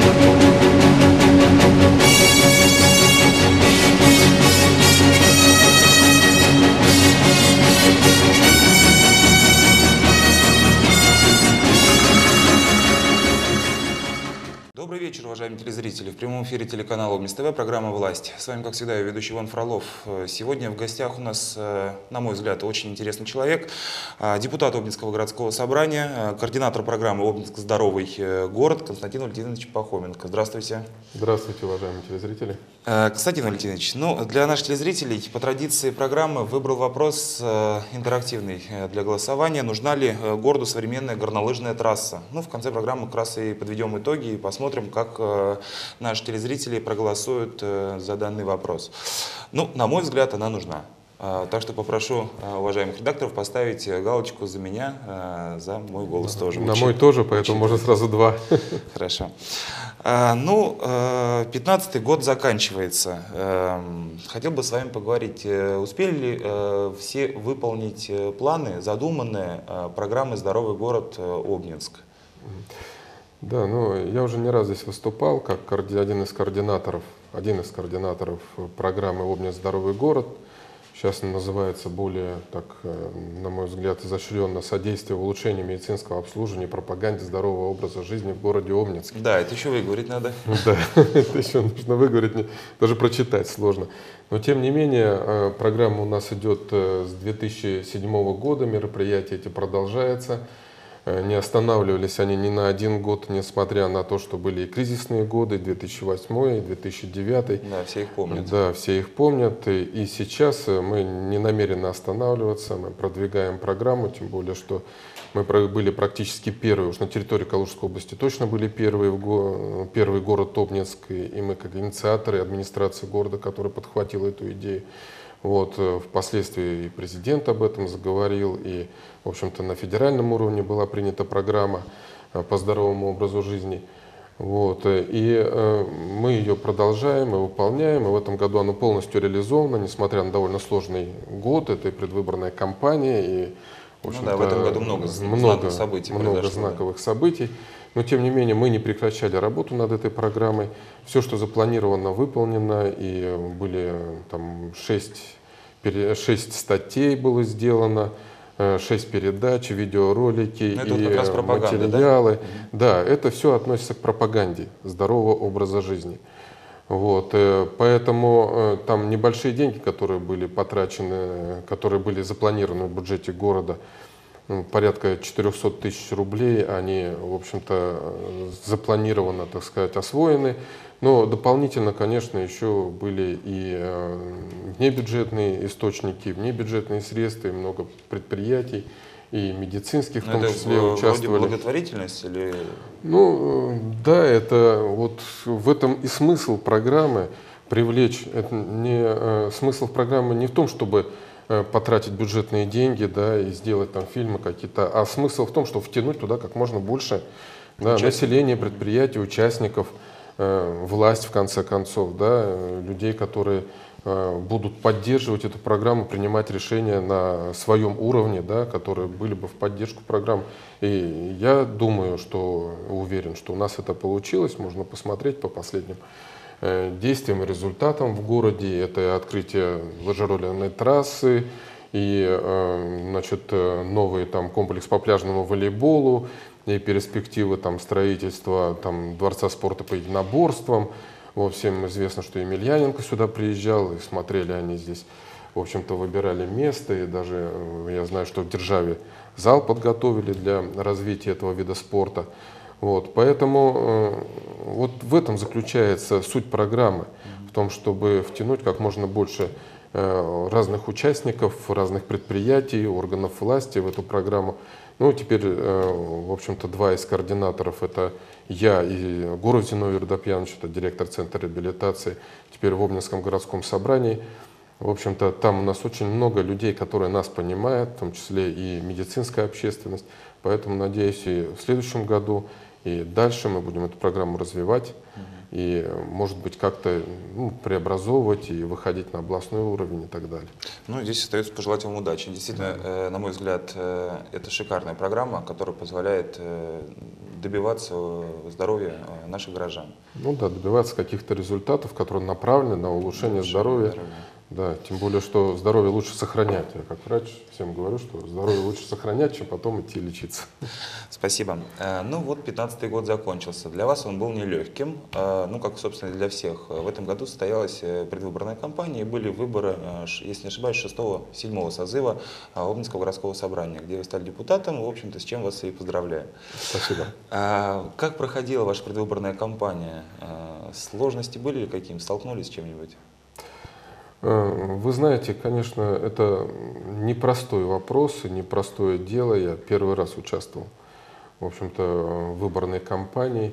Добрый вечер, уважаемые телезрители. В прямом эфире телеканала Обнинск ТВ, программа «Власть». С вами, как всегда, я ведущий Иван Фролов. Сегодня в гостях у нас, на мой взгляд, очень интересный человек, депутат Обнинского городского собрания, координатор программы «Обнинск. Здоровый город» Константин Валентинович Пахоменко. Здравствуйте. Здравствуйте, уважаемые телезрители. Константин Валентинович, для наших телезрителей по традиции программы выбрал вопрос интерактивный для голосования. Нужна ли городу современная горнолыжная трасса? В конце программы как раз и подведем итоги и посмотрим, как наши телезрители проголосуют за данный вопрос. На мой взгляд, она нужна. Так что попрошу уважаемых редакторов поставить галочку за меня, за мой голос тоже. На мой тоже, поэтому можно сразу два. Хорошо. 15-й год заканчивается. Хотел бы с вами поговорить, успели ли все выполнить планы, задуманные программы «Здоровый город Обнинск»? Да, я уже не раз здесь выступал как один из координаторов программы «Обнинск. Здоровый город». Сейчас она называется более, на мой взгляд, изощренно «Содействие в улучшении медицинского обслуживания и пропаганде здорового образа жизни в городе Обнинске». Да, это еще выговорить надо. Да, это еще нужно выговорить, даже прочитать сложно. Но тем не менее, программа у нас идет с 2007 года, мероприятия эти продолжаются. Не останавливались они ни на один год, несмотря на то, что были и кризисные годы, 2008 и 2009. Да, все их помнят. Да, все их помнят. И сейчас мы не намерены останавливаться, мы продвигаем программу, тем более, что мы были практически первые, уж на территории Калужской области точно были первый город Обнинск, и мы как инициаторы администрации города, которая подхватила эту идею. Впоследствии и президент об этом заговорил, и, в общем-то, на федеральном уровне была принята программа по здоровому образу жизни. И мы ее продолжаем и выполняем, и в этом году она полностью реализована, несмотря на довольно сложный год, это и предвыборная кампания, и, в общем-то, в этом году много знаковых событий знаковых событий. Но, тем не менее, мы не прекращали работу над этой программой. Все, что запланировано, выполнено. И были там 6 статей было сделано, 6 передач, видеоролики и материалы. Да, это все относится к пропаганде здорового образа жизни. Поэтому там небольшие деньги, которые были потрачены, которые были запланированы в бюджете города, порядка 400 тысяч рублей, они, в общем-то, запланировано, так сказать, освоены. Но дополнительно, конечно, еще были и внебюджетные источники, внебюджетные средства, и много предприятий, и медицинских в том числе участвовали. Вроде благотворительность или… Да, это в этом и смысл программы привлечь. Смысл программы не в том, чтобы потратить бюджетные деньги, да, и сделать там фильмы какие-то, а смысл в том, чтобы втянуть туда как можно больше населения, предприятий, участников, власть в конце концов, да, людей, которые будут поддерживать эту программу, принимать решения на своем уровне, да, которые были бы в поддержку программы. И я думаю, уверен, что у нас это получилось, можно посмотреть по последним действиям и результатам в городе. Это открытие лыжероллерной трассы и новый комплекс по пляжному волейболу и перспективы строительства дворца спорта по единоборствам. Всем известно, что Емельяненко сюда приезжал, и смотрели они здесь, в общем-то, выбирали место, и даже я знаю, что в Державе зал подготовили для развития этого вида спорта. Поэтому в этом заключается суть программы, в том, чтобы втянуть как можно больше разных участников, разных предприятий, органов власти в эту программу. Теперь, в общем-то, два из координаторов, это я и Гуров Зиновий Рудопьянович, это директор Центра реабилитации, теперь в Обнинском городском собрании. В общем-то, там у нас очень много людей, которые нас понимают, в том числе и медицинская общественность. Поэтому, надеюсь, и в следующем году, и дальше мы будем эту программу развивать. и, может быть, как-то преобразовывать и выходить на областной уровень и так далее. Ну, здесь остается пожелать вам удачи. Действительно, на мой взгляд, это шикарная программа, которая позволяет добиваться здоровья наших горожан. Ну да, добиваться каких-то результатов, которые направлены на улучшение здоровья. Да, тем более, что здоровье лучше сохранять. Я как врач всем говорю, что здоровье лучше сохранять, чем потом идти лечиться. Спасибо. Ну вот 15-й год закончился. Для вас он был нелегким, ну как, собственно, для всех. В этом году состоялась предвыборная кампания, и были выборы, если не ошибаюсь, 6-7 созыва Обнинского городского собрания, где вы стали депутатом, в общем-то, с чем вас и поздравляю. Спасибо. Как проходила ваша предвыборная кампания? Сложности были ли какими? Столкнулись с чем-нибудь? Вы знаете, конечно, это непростой вопрос и непростое дело. Я первый раз участвовал, в общем-то, в выборной кампании.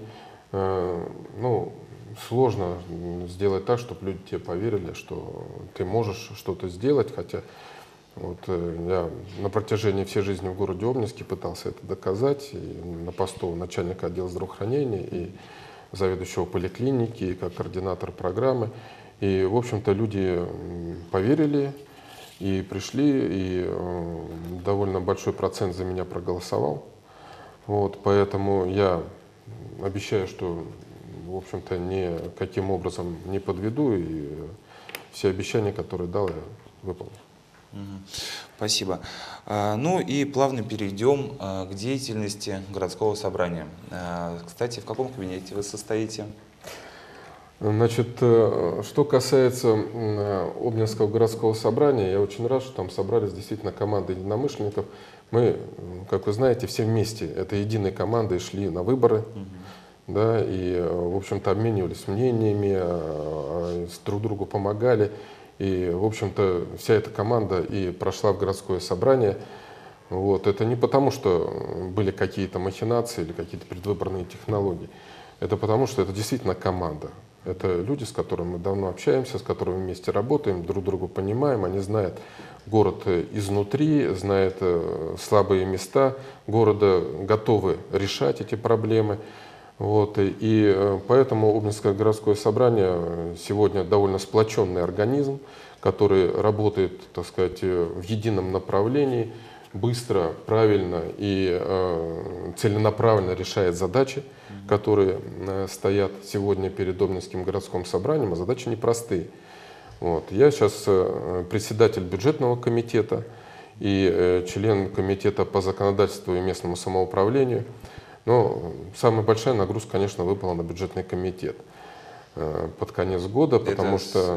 Ну, сложно сделать так, чтобы люди тебе поверили, что ты можешь что-то сделать, хотя вот я на протяжении всей жизни в городе Обнинске пытался это доказать, и на посту начальника отдела здравоохранения, и заведующего поликлиники, и как координатор программы. И, в общем-то, люди поверили и пришли, и довольно большой процент за меня проголосовал. Вот, поэтому я обещаю, что, в общем-то, никаким образом не подведу, и все обещания, которые дал, я выполню. Спасибо. Ну и плавно перейдем к деятельности городского собрания. Кстати, в каком кабинете вы состоите? Значит, что касается Обнинского городского собрания, я очень рад, что там собрались действительно команды единомышленников. Мы, как вы знаете, все вместе этой единой командой шли на выборы, да, и, в общем-то, обменивались мнениями, друг другу помогали. И, в общем-то, вся эта команда и прошла в городское собрание. Вот. Это не потому, что были какие-то махинации или какие-то предвыборные технологии. Это потому, что это действительно команда. Это люди, с которыми мы давно общаемся, с которыми вместе работаем, друг друга понимаем. Они знают город изнутри, знают слабые места города, готовы решать эти проблемы. Вот. И поэтому Обнинское городское собрание сегодня довольно сплоченный организм, который работает, так сказать, в едином направлении, быстро, правильно и целенаправленно решает задачи, которые стоят сегодня перед Обнинским городским собранием, а задачи непростые. Вот. Я сейчас председатель бюджетного комитета и член комитета по законодательству и местному самоуправлению. Но самая большая нагрузка, конечно, выпала на бюджетный комитет под конец года, потому что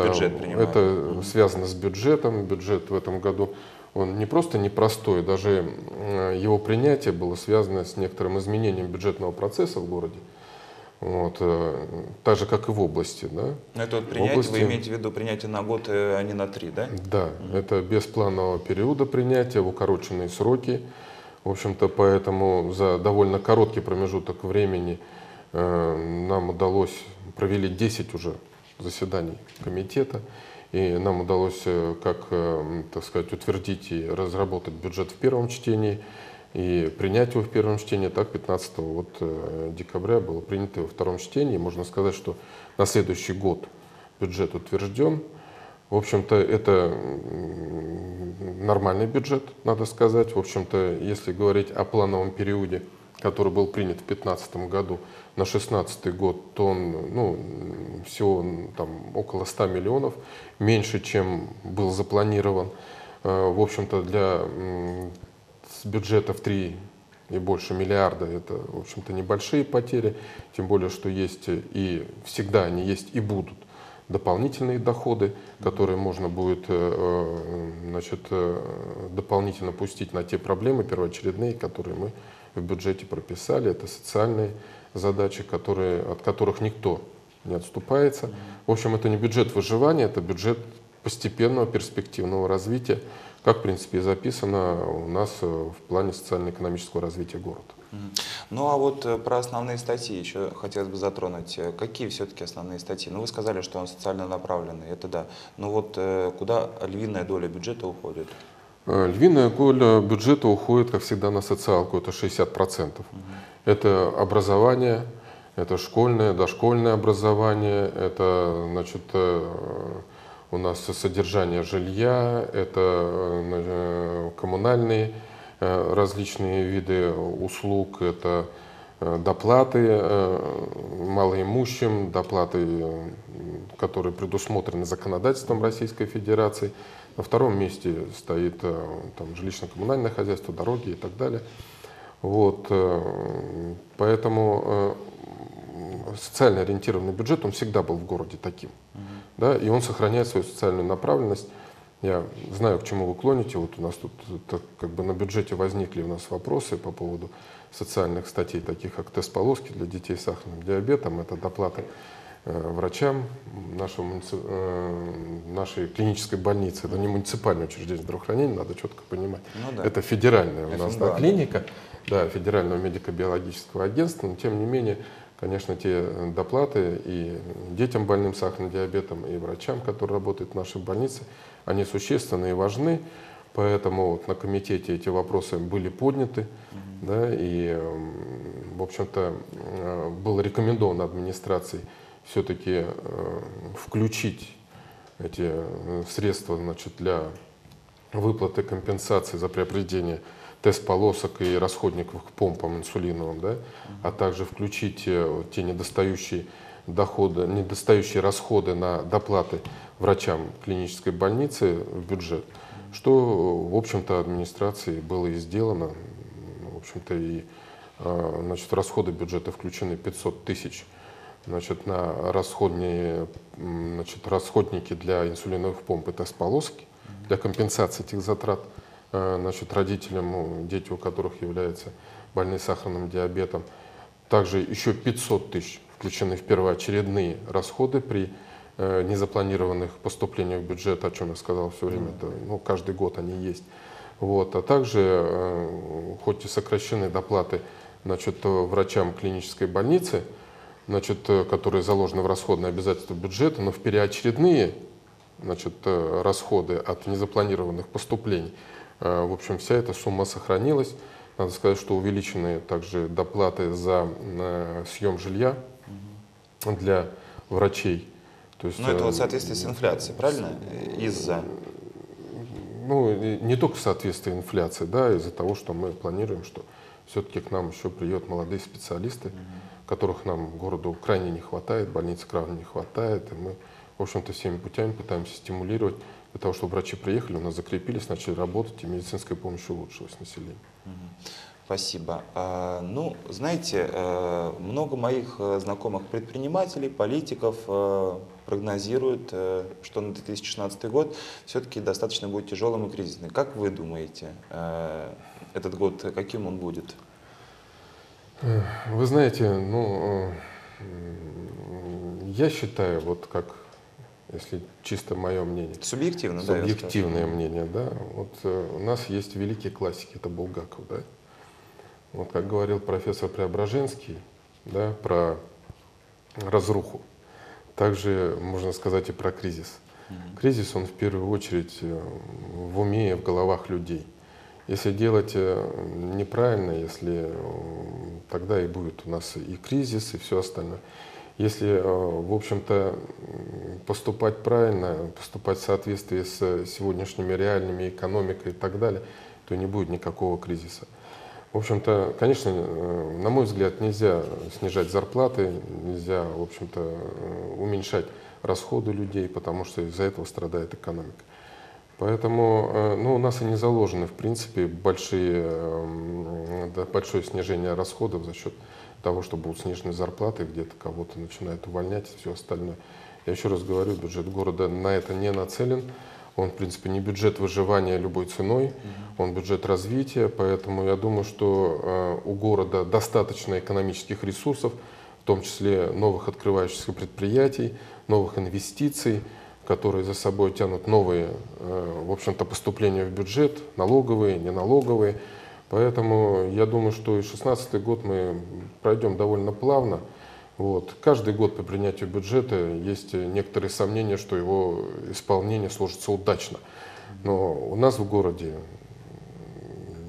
это связано с бюджетом. Бюджет в этом году он не просто непростой, даже его принятие было связано с некоторым изменением бюджетного процесса в городе, вот, так же, как и в области. Да? Это вот принятие, вы имеете в виду принятие на год, а не на 3, да? Да, это без планового периода принятия, в укороченные сроки. В общем-то, поэтому за довольно короткий промежуток времени нам удалось, провели 10 уже заседаний комитета, и нам удалось как, так сказать, утвердить и разработать бюджет в первом чтении, и принять его в первом чтении, так 15 декабря было принято во втором чтении. Можно сказать, что на следующий год бюджет утвержден. В общем-то, это нормальный бюджет, надо сказать. В общем-то, если говорить о плановом периоде, который был принят в 2015 году на 2016 год, то он всего там, около 100 миллионов, меньше, чем был запланирован. В общем-то, для бюджета в 3 и больше миллиарда это, в общем-то, небольшие потери, тем более, что есть и всегда они есть и будут дополнительные доходы, которые можно будет, значит, дополнительно пустить на те проблемы первоочередные, которые мы в бюджете прописали. Это социальные задачи, от которых никто не отступается. В общем, это не бюджет выживания, это бюджет постепенного перспективного развития, как, в принципе, и записано у нас в плане социально-экономического развития города. Ну а вот про основные статьи еще хотелось бы затронуть. Какие все-таки основные статьи? Ну вы сказали, что он социально направленный, это да. Но вот куда львиная доля бюджета уходит? Львиная доля бюджета уходит, как всегда, на социалку, это 60%. Это образование, Это школьное, дошкольное образование, это, значит, у нас содержание жилья, это коммунальные различные виды услуг, это доплаты малоимущим, доплаты, которые предусмотрены законодательством Российской Федерации. На втором месте стоит там, жилищно-коммунальное хозяйство, дороги и так далее. Вот, поэтому социально ориентированный бюджет, он всегда был в городе таким. Да, и он сохраняет свою социальную направленность. Я знаю, к чему вы клоните. Вот у нас тут как бы на бюджете возникли у нас вопросы по поводу социальных статей, таких как тест-полоски для детей с сахарным диабетом. Это доплаты врачам нашей клинической больницы. Это не муниципальное учреждение здравоохранения, надо четко понимать. Ну, да. Это федеральная у нас клиника, да, Федерального медико-биологического агентства, но тем не менее, конечно, те доплаты и детям больным сахарным диабетом, и врачам, которые работают в нашей больнице, они существенны и важны. Поэтому вот на комитете эти вопросы были подняты, да, и, в общем-то, было рекомендовано администрации все-таки включить эти средства, значит, для выплаты компенсации за приобретение тест-полосок и расходников к помпам инсулиновым, да, а также включить те недостающие расходы на доплаты врачам клинической больницы в бюджет, что, в общем-то, администрации было и сделано. В общем-то, и, значит, расходы бюджета включены 500 тысяч, значит, на расходники для инсулиновых помп и тест-полоски, для компенсации этих затрат, значит, родителям, дети у которых являются больны сахарным диабетом. Также еще 500 тысяч включены в первоочередные расходы при незапланированных поступлениях в бюджет, о чем я сказал все время, это, ну, каждый год они есть. Вот. А также, хоть и сокращены доплаты, значит, врачам клинической больницы, значит, которые заложены в расходные обязательства бюджета, но в первоочередные, значит, расходы от незапланированных поступлений, в общем, вся эта сумма сохранилась. Надо сказать, что увеличены также доплаты за съем жилья для врачей. То есть, но это вот в соответствии с инфляцией, правильно? Из-за? Ну, не только в соответствии инфляции, да, из-за того, что мы планируем, что все-таки к нам еще приедут молодые специалисты, которых нам городу крайне не хватает, больницы крайне не хватает, и мы, в общем-то, всеми путями пытаемся стимулировать для того, чтобы врачи приехали, у нас закрепились, начали работать, и медицинская помощь улучшилась населению. Спасибо. Ну, знаете, много моих знакомых предпринимателей, политиков прогнозируют, что на 2016 год все-таки достаточно будет тяжелым и кризисным. Как вы думаете, этот год, каким он будет? Вы знаете, ну, я считаю, вот как, если чисто мое мнение. Субъективно, да? Субъективное мнение, да. Вот у нас есть великие классики, это Булгаков, да. Вот как говорил профессор Преображенский, да, про разруху, также можно сказать и про кризис. Кризис, он в первую очередь в уме и в головах людей. Если делать неправильно, если тогда и будет у нас и кризис, и все остальное. Если, в общем-то, поступать правильно, поступать в соответствии с сегодняшними реальными экономикой и так далее, то не будет никакого кризиса. В общем-то, конечно, на мой взгляд, нельзя снижать зарплаты, нельзя, в общем-то, уменьшать расходы людей, потому что из-за этого страдает экономика. Поэтому, ну, у нас и не заложены, в принципе, большое снижение расходов за счет того, что будут снижены зарплаты, где-то кого-то начинают увольнять и все остальное. Я еще раз говорю, бюджет города на это не нацелен. Он, в принципе, не бюджет выживания любой ценой, он бюджет развития, поэтому я думаю, что у города достаточно экономических ресурсов, в том числе новых открывающихся предприятий, новых инвестиций, которые за собой тянут новые, в общем-то, поступления в бюджет, налоговые, неналоговые. Поэтому я думаю, что и 2016 год мы пройдем довольно плавно. Вот. Каждый год по принятию бюджета есть некоторые сомнения, что его исполнение сложится удачно. Но у нас в городе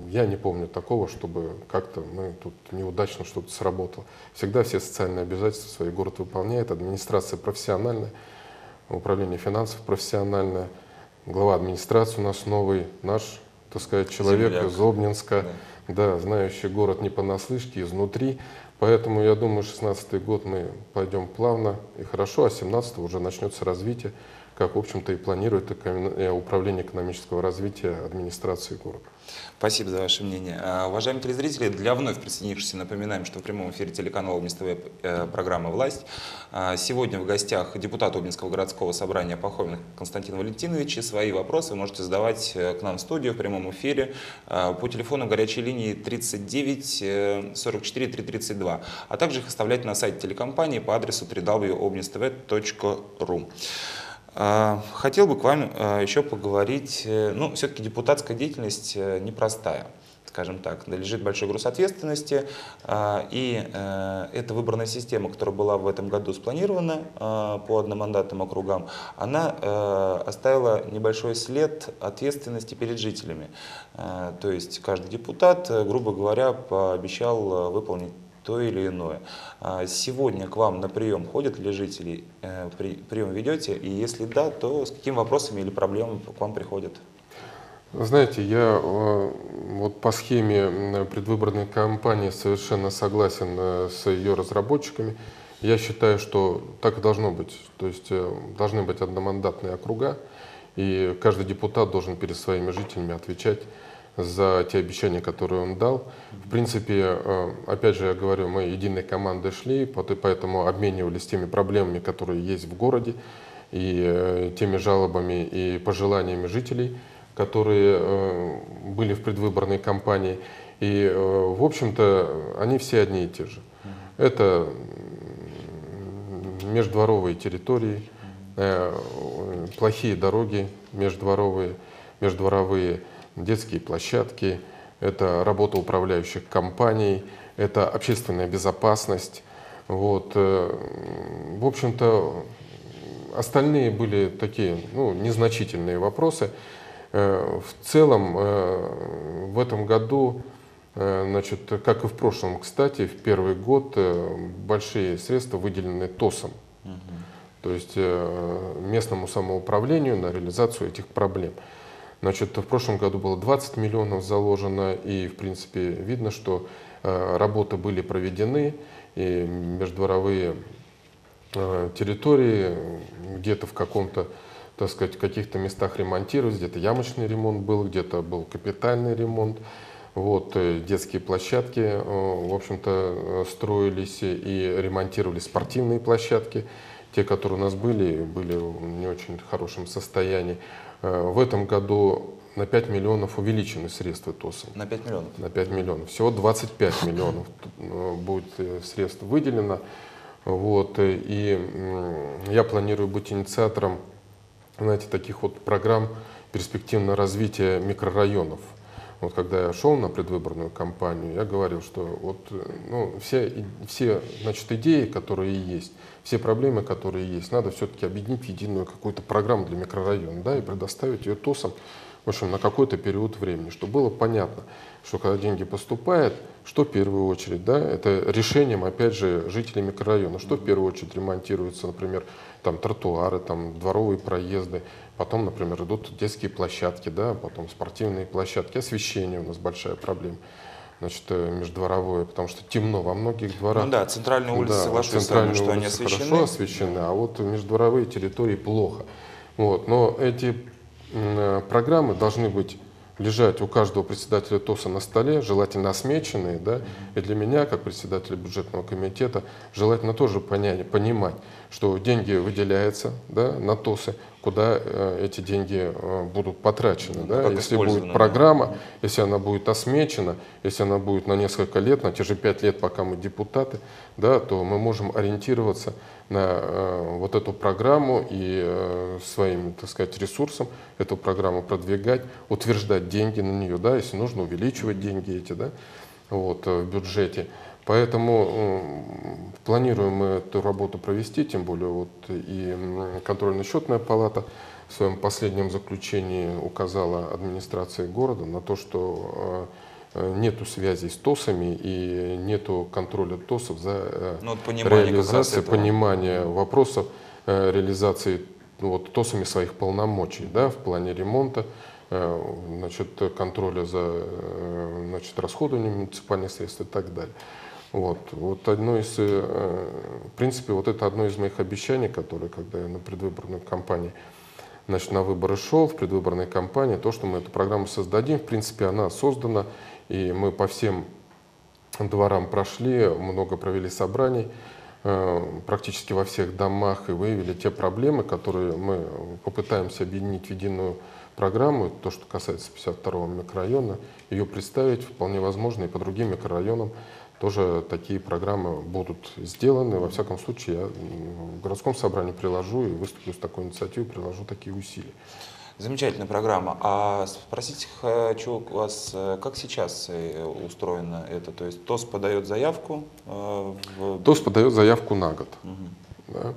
я не помню такого, чтобы как-то мы тут неудачно что-то сработало. Всегда все социальные обязательства свой город выполняет, администрация профессиональная, управление финансов профессиональное, глава администрации у нас новый, наш, так сказать, человек Земляк. из Обнинска, Да. да, знающий город не понаслышке, изнутри. Поэтому я думаю, 2016 год мы пойдем плавно и хорошо, а 2017 уже начнется развитие, как, в общем-то, и планирует Управление экономического развития администрации города. Спасибо за ваше мнение. Уважаемые телезрители, для вновь присоединившихся напоминаем, что в прямом эфире телеканала Обнинск ТВ программа «Власть». Сегодня в гостях депутат Обнинского городского собрания Пахомин Константин Валентинович. И свои вопросы вы можете задавать к нам в студию в прямом эфире по телефону горячей линии 39 44 332, а также их оставлять на сайте телекомпании по адресу www.obninstv.ru. Хотел бы к вам еще поговорить, ну, все-таки депутатская деятельность непростая, скажем так, лежит большой груз ответственности, и эта выборная система, которая была в этом году спланирована по одномандатным округам, она оставила небольшой след ответственности перед жителями. То есть каждый депутат, грубо говоря, пообещал выполнить то или иное. Сегодня к вам на прием ходят ли жители, прием ведете, и если да, то с какими вопросами или проблемами к вам приходят? Знаете, я вот по схеме предвыборной кампании совершенно согласен с ее разработчиками. Я считаю, что так и должно быть. То есть должны быть одномандатные округа, и каждый депутат должен перед своими жителями отвечать за те обещания, которые он дал. В принципе, опять же, я говорю, мы единой командой шли, поэтому обменивались теми проблемами, которые есть в городе, и теми жалобами и пожеланиями жителей, которые были в предвыборной кампании. И, в общем-то, они все одни и те же. Это междворовые территории, плохие дороги междворовые, детские площадки, это работа управляющих компаний, это общественная безопасность. Вот. В общем-то, остальные были такие, ну, незначительные вопросы. В целом, в этом году, значит, как и в прошлом, кстати, в первый год большие средства выделены ТОСом, то есть местному самоуправлению на реализацию этих проблем. Значит, в прошлом году было 20 миллионов заложено, и, в принципе, видно, что работы были проведены, и междворовые территории где-то в каком-то, так сказать, в каких-то местах ремонтировались, где-то ямочный ремонт был, где-то был капитальный ремонт. Вот, детские площадки, в общем-то, строились и ремонтировались спортивные площадки. Те, которые у нас были в не очень хорошем состоянии. В этом году на 5 миллионов увеличены средства ТОСа. На 5 миллионов? На 5 миллионов. Всего 25 миллионов будет средств выделено. Вот, и я планирую быть инициатором, знаете, таких вот программ перспективного развития микрорайонов. Вот когда я шел на предвыборную кампанию, я говорил, что вот, ну, все, значит, идеи, которые есть, все проблемы, которые есть, надо все-таки объединить в единую какую-то программу для микрорайона, да, и предоставить ее ТОСам, в общем, на какой-то период времени, чтобы было понятно, что когда деньги поступают, что в первую очередь, да, это решением, опять же, жителей микрорайона, что в первую очередь ремонтируется, например, там тротуары, там дворовые проезды, потом, например, идут детские площадки, да, потом спортивные площадки, освещение у нас большая проблема. Значит, междворовое, потому что темно во многих дворах. Ну да, центральные улицы, да, соглашусь с вами, что они освещены. Хорошо освещены, а вот междворовые территории плохо. Вот. Но эти программы должны быть лежать у каждого председателя ТОСа на столе, желательно осмеченные, да, и для меня, как председателя бюджетного комитета, желательно тоже понимать, что деньги выделяются, да, на ТОСы, куда эти деньги будут потрачены. Да. Если будет программа, если она будет осмечена, если она будет на несколько лет, на те же 5 лет, пока мы депутаты, да, то мы можем ориентироваться на вот эту программу и своим, так сказать, ресурсом эту программу продвигать, утверждать деньги на нее, да, если нужно увеличивать деньги эти, да, вот, в бюджете. Поэтому планируем мы эту работу провести, тем более вот и контрольно-счетная палата в своем последнем заключении указала администрации города на то, что нету связи с ТОСами и нету контроля ТОСов за Ну, вот понимание как раз реализацией, этого. понимание вопросов реализации вот, ТОСами своих полномочий, да, в плане ремонта, значит, контроля за значит, расходованием муниципальных средств и так далее. Вот одно из, в принципе, вот это одно из моих обещаний, которые, когда я на предвыборной кампании, значит, на выборы шел, в предвыборной кампании, то, что мы эту программу создадим, в принципе, она создана, и мы по всем дворам прошли, много провели собраний, практически во всех домах и выявили те проблемы, которые мы попытаемся объединить в единую программу, то, что касается 52-го микрорайона, ее представить вполне возможно и по другим микрорайонам тоже такие программы будут сделаны. Во всяком случае, я в городском собрании приложу и выступлю с такой инициативой, приложу такие усилия. Замечательная программа. А спросить хочу у вас, как сейчас устроено это? То есть ТОС подает заявку? ТОС подает заявку на год. Угу. Да.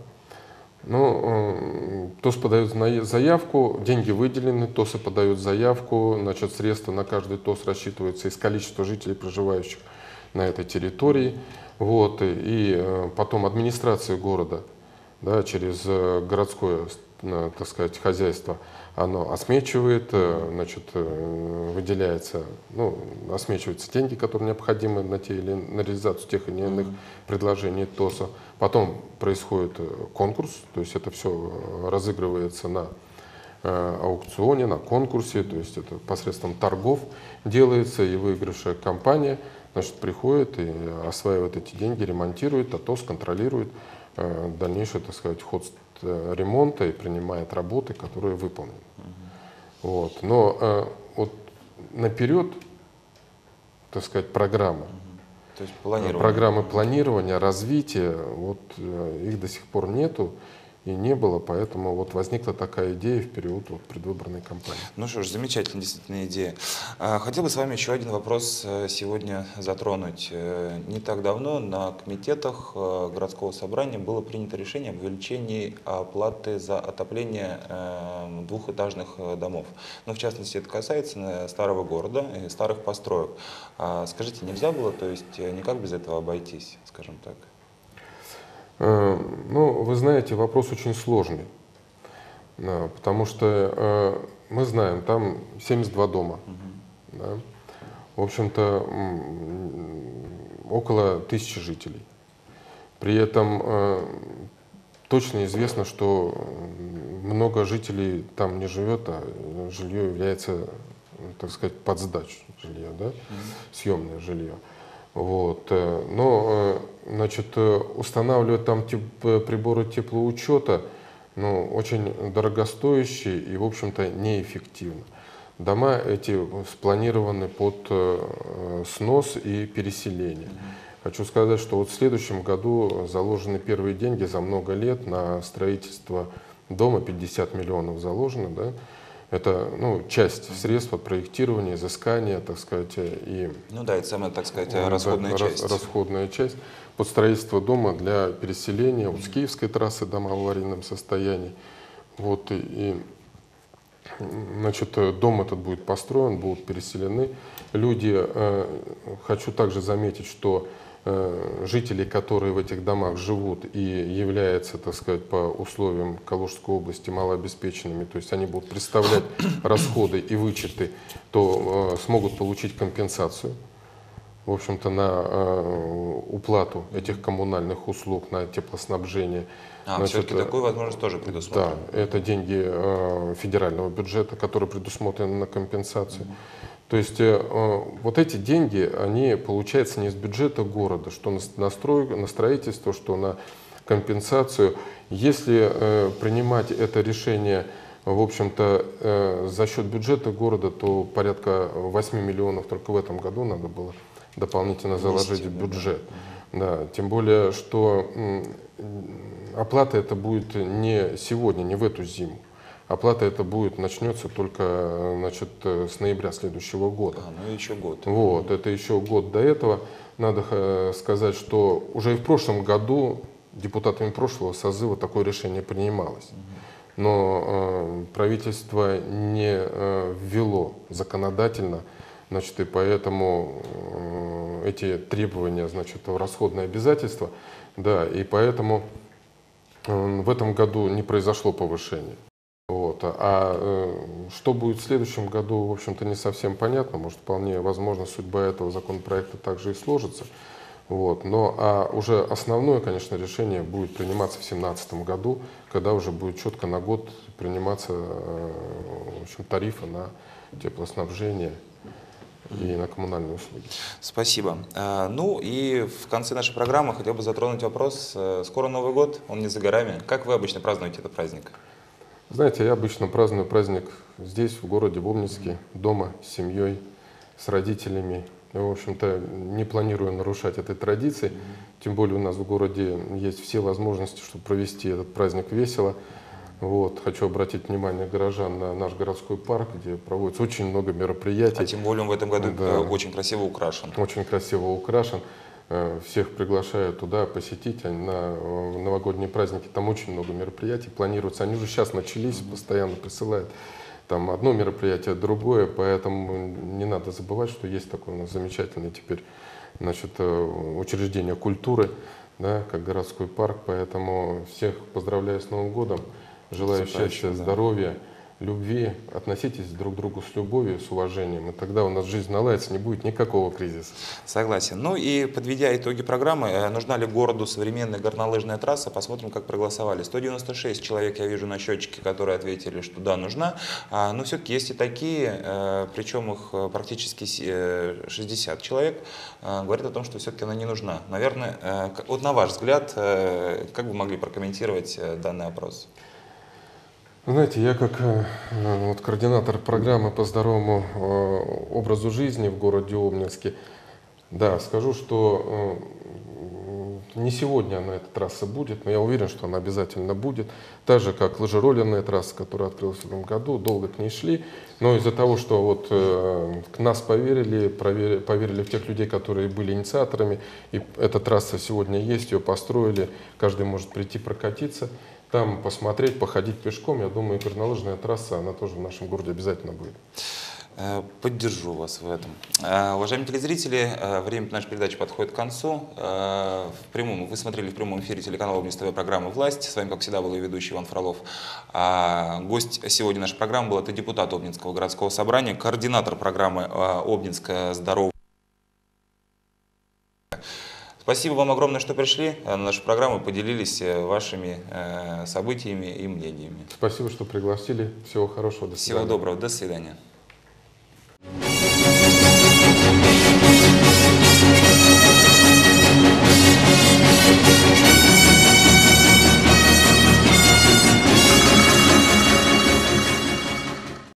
Ну, ТОС подает заявку, деньги выделены, ТОСы подают заявку, значит, средства на каждый ТОС рассчитываются из количества жителей, проживающих на этой территории. Вот, и потом администрация города, да, через городское, так сказать, хозяйство, оно осмечивает, значит, выделяется, ну, осмечиваются деньги, которые необходимы на реализацию тех или иных предложений ТОСа. Потом происходит конкурс, то есть это все разыгрывается на аукционе, на конкурсе, то есть это посредством торгов делается, и выигравшая компания, значит, приходит и осваивает эти деньги, ремонтирует, а ТОС контролирует дальнейший, так сказать, ход ремонта и принимает работы, которые выполнены. Вот. Но вот наперед, так сказать, программа, То есть планирование. программы планирования, развития, вот их до сих пор нету и не было, поэтому вот возникла такая идея в период вот предвыборной кампании. Ну что ж, замечательная действительно идея. Хотел бы с вами еще один вопрос сегодня затронуть. Не так давно на комитетах городского собрания было принято решение об увеличении оплаты за отопление двухэтажных домов. Но в частности это касается старого города и старых построек. Скажите, нельзя было, то есть никак без этого обойтись, скажем так? Ну, вы знаете, вопрос очень сложный, потому что мы знаем, там 72 дома, да, в общем-то, около 1000 жителей. При этом точно известно, что много жителей там не живет, а жилье является, так сказать, под сдачу жилья, да, съемное жилье. Вот. Но, значит, устанавливать там приборы теплоучета, ну, очень дорогостоящие и, в общем-то, неэффективно. Дома эти спланированы под снос и переселение. Хочу сказать, что вот в следующем году заложены первые деньги за много лет на строительство дома, 50 миллионов заложено, да. Это, ну, часть средств от проектирования, изыскания, так сказать, и… Ну да, это самая, так сказать, расходная часть. Расходная часть под строительство дома для переселения вот с Киевской трассы, дома в аварийном состоянии. Вот, и, значит, дом этот будет построен, будут переселены люди. Хочу также заметить, что жители, которые в этих домах живут и являются, так сказать, по условиям Калужской области малообеспеченными, то есть они будут представлять расходы и вычеты, то смогут получить компенсацию, в общем-то, на уплату этих коммунальных услуг, на теплоснабжение. Все-таки такую возможность тоже предусмотрена? Да, это деньги федерального бюджета, которые предусмотрены на компенсацию. То есть вот эти деньги, они получаются не из бюджета города, что на строительство, что на компенсацию. Если принимать это решение, в общем-то, за счет бюджета города, то порядка 8 миллионов только в этом году надо было дополнительно заложить в бюджет. Да, тем более, что оплата это будет не сегодня, не в эту зиму. Оплата это будет, начнется только, значит, с ноября следующего года. Ну еще год. Вот, это еще год до этого. Надо сказать, что уже и в прошлом году депутатами прошлого созыва такое решение принималось. Но правительство не ввело законодательно значит, и поэтому эти требования, значит, расходные обязательства, да, и поэтому в этом году не произошло повышения. Вот. Что будет в следующем году, в общем-то, не совсем понятно. Может, вполне возможно, судьба этого законопроекта также и сложится. Вот. Но уже основное, конечно, решение будет приниматься в 2017 году, когда уже будет четко на год приниматься в общем, тарифы на теплоснабжение и на коммунальные услуги. Спасибо. Ну и в конце нашей программы хотел бы затронуть вопрос. Скоро Новый год, он не за горами. Как вы обычно празднуете этот праздник? Знаете, я обычно праздную праздник здесь, в городе, в Обнинске, дома, с семьей, с родителями. Я, в общем-то, не планирую нарушать этой традиции. Тем более у нас в городе есть все возможности, чтобы провести этот праздник весело. Вот. Хочу обратить внимание горожан на наш городской парк, где проводится очень много мероприятий. А тем более он в этом году да, очень красиво украшен. Очень красиво украшен. Всех приглашаю туда посетить на новогодние праздники. Там очень много мероприятий планируется. Они уже сейчас начались, постоянно присылают там одно мероприятие, другое. Поэтому не надо забывать, что есть такое у нас замечательное теперь, значит, учреждение культуры, да, как городской парк. Поэтому всех поздравляю с Новым годом. Желаю счастья, здоровья, любви. Относитесь друг к другу с любовью, с уважением, и тогда у нас жизнь наладится, не будет никакого кризиса. Согласен. Ну и подведя итоги программы, нужна ли городу современная горнолыжная трасса, посмотрим, как проголосовали. 196 человек я вижу на счетчике, которые ответили, что да, нужна. Но все-таки есть и такие, причем их практически 60 человек, говорят о том, что все-таки она не нужна. Наверное, вот на ваш взгляд, как вы могли прокомментировать данный опрос? Знаете, я как вот, координатор программы по здоровому образу жизни в городе Обнинске, да, скажу, что не сегодня она, эта трасса будет, но я уверен, что она обязательно будет. Так же, как лыжероллерная трасса, которая открылась в этом году, долго к ней шли. Но из-за того, что вот к нас поверили в тех людей, которые были инициаторами, и эта трасса сегодня есть, ее построили, каждый может прийти прокатиться, там посмотреть, походить пешком. Я думаю, горнолыжная трасса, она тоже в нашем городе обязательно будет. Поддержу вас в этом. Уважаемые телезрители, время нашей передачи подходит к концу. Вы смотрели в прямом эфире телеканала Обнинск ТВ программы «Власть». С вами, как всегда, был ее ведущий Иван Фролов. Гость сегодня нашей программы был депутат Обнинского городского собрания, координатор программы «Обнинск здоровый». Спасибо вам огромное, что пришли на нашу программу, поделились вашими событиями и мнениями. Спасибо, что пригласили. Всего хорошего. До свидания. Всего доброго. До свидания.